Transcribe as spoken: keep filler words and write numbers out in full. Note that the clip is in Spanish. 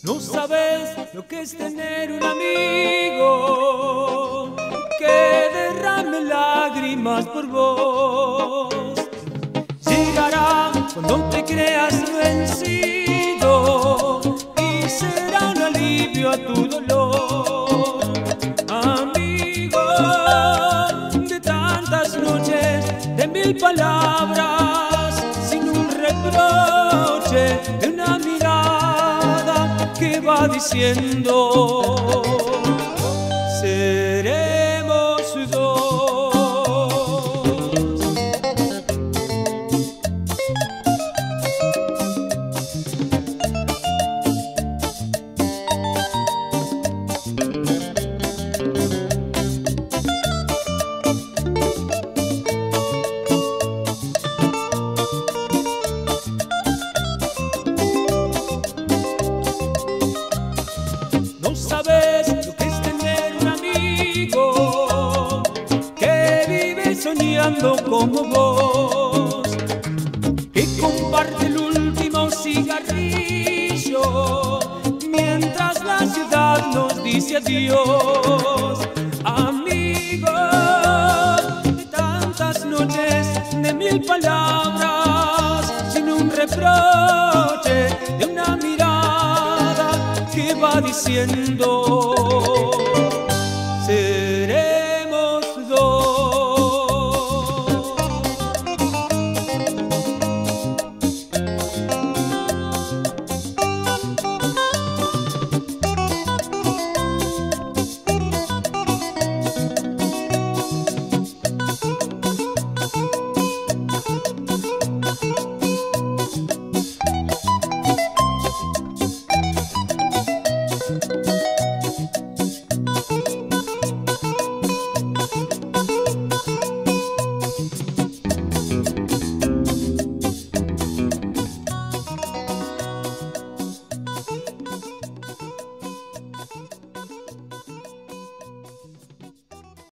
No sabes lo que es tener un amigo que derrame lágrimas por vos. Llegará cuando te creas vencido y será un alivio a tu dolor. Amigo de tantas noches, de mil palabras, sin un reproche, de una mirada que va diciendo: seremos dos. No sabes lo que es tener un amigo que vive soñando como vos, que comparte el último cigarrillo mientras la ciudad nos dice adiós. Amigo de tantas noches, de mil palabras, sin un reproche, de una mirada que va diciendo: